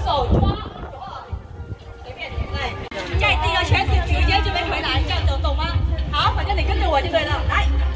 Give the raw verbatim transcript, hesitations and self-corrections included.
手抓，随便你来。现在第一个圈是直接就没回来，这样懂懂吗？好，反正你跟着我就对了，来。